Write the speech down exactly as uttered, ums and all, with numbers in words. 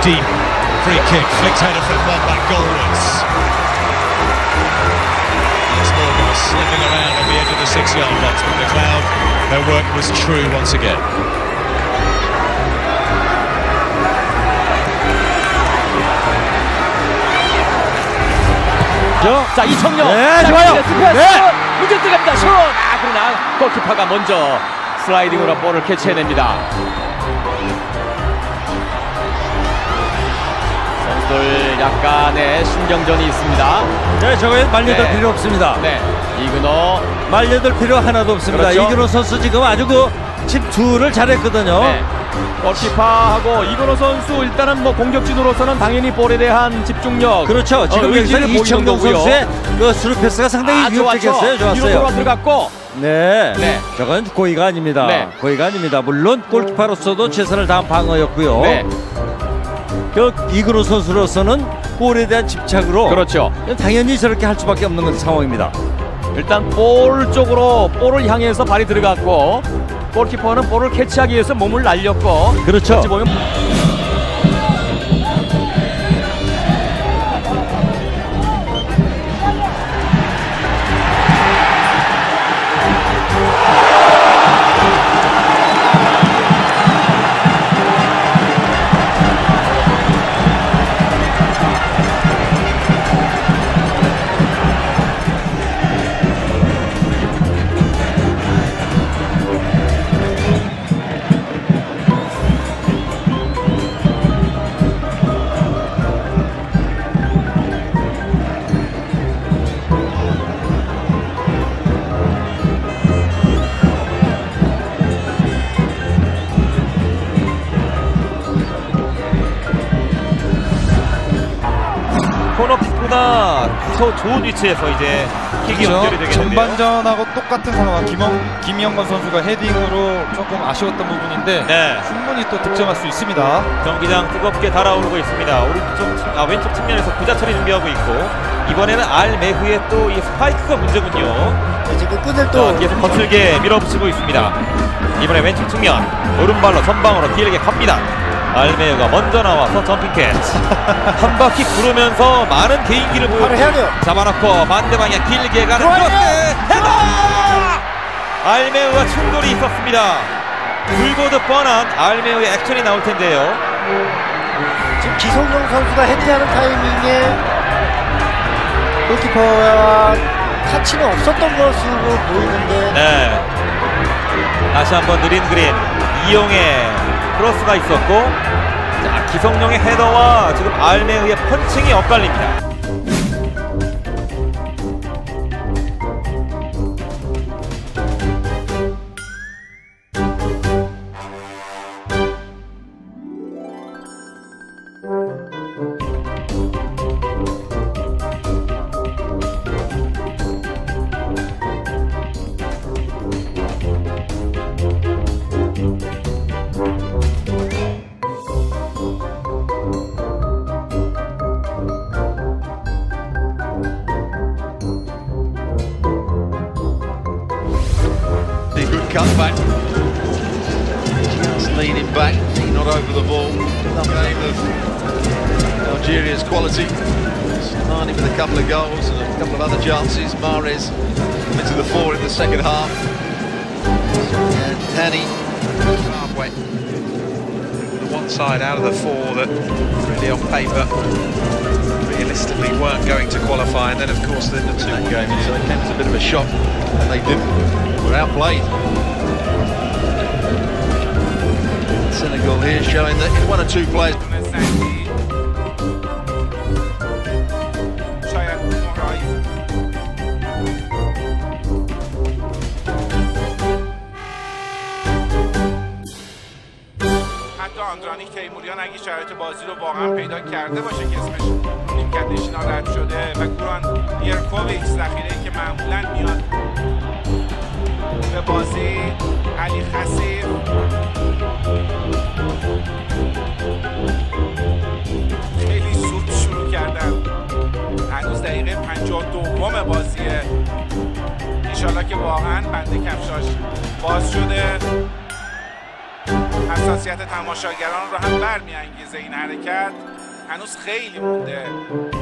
deep free kick, flicked header from one back goalwards. It's Morgan slipping around on the edge of the six-yard box, but McLeod, their work was true once again. 자, 이청용. 네, 좋아요. 네. 문제 들어갑니다. 슛. 아, 그러나 골키퍼가 먼저 슬라이딩으로 볼을 캐치해냅니다. 선수들 약간의 신경전이 있습니다. 네, 저거에 말려들 네. 필요 없습니다. 네, 이근호. 말려들 필요 하나도 없습니다. 그렇죠. 이근호 선수 지금 아주 그 집투를 잘했거든요. 네. 골키퍼하고 이근호 선수 일단은 뭐 공격진으로서는 당연히 볼에 대한 집중력. 그렇죠. 지금 어, 여기서 의지를 이청용 보이는 거고요. 선수의 그 스루 패스가 상당히 아, 위협적이었어요. 좋았어요. 뒤로 돌아 들어갔고. 네. 네. 저건 고의가 아닙니다. 네. 고의가 아닙니다. 물론 골키퍼로서도 최선을 다한 방어였고요. 네. 그 이근호 선수로서는 볼에 대한 집착으로 그렇죠. 당연히 저렇게 할 수밖에 없는 상황입니다. 일단 볼 쪽으로 볼을 향해서 발이 들어갔고 골키퍼는 볼을 캐치하기 위해서 몸을 날렸고. 그렇죠. 어찌 보면 코너킥보다 더 좋은 위치에서 이제 킥이 그렇죠. 연결이 되겠는데요. 전반전하고 똑같은 상황. 김영, 김영건 선수가 헤딩으로 조금 아쉬웠던 부분인데 네. 충분히 또 득점할 수 있습니다. 경기장 뜨겁게 달아오르고 있습니다. 오른쪽, 아, 왼쪽 측면에서 부자 처리 준비하고 있고 이번에는 알메후의 또 이 스파이크가 문제군요. 네, 지금 끈을 또 자, 계속 거칠게 밀어붙이고 있습니다. 이번에 왼쪽 측면 오른발로 전방으로 길게 갑니다. 알메우가 먼저 나와서 점핑캐치 한 바퀴 구르면서 많은 개인기를 바로 보여 해야 돼요. 잡아놓고 반대 방향 길게 가는 크로스 헤더! 알메우와 충돌이 있었습니다. 불보듯 뻔한 알메우의 액션이 나올 텐데요. 지금 기성용 선수가 헤딩하는 타이밍에 골키퍼와 타치는 없었던 것으로 보이는데 네. 다시 한번 느린 그림 이용의 크로스가 있었고, 자, 기성용의 헤더와 지금 알메우의 펀칭이 엇갈립니다. Good cutback. Just leaning back, not over the ball. Game of Algeria's quality. Starting with a couple of goals and a couple of other chances. Mahrez into the fore in the second half. And Hani halfway. The one side out of the four that really on paper realistically weren't going to qualify, and then of course the two game, so it came as a bit of a shock, and they didn't. Were outplayed. Senegal here showing that in one or two plays. حتی آندرانیک تیموریان اگه شرایط بازی رو واقعا پیدا کرده باشه که اسمش نیمکت نشینا رد شده و گوران یرکوویچ ذخیره‌ای که معمولا میاد به بازی علی خسیر خیلی زود شروع کردن. هنوز دقیقه پنجاه و دوم بازیه. انشالله که واقعا بنده کفشاش باز شده. حساسیت تماشاگران رو هم برمیانگیزه این حرکت. هنوز خیلی مونده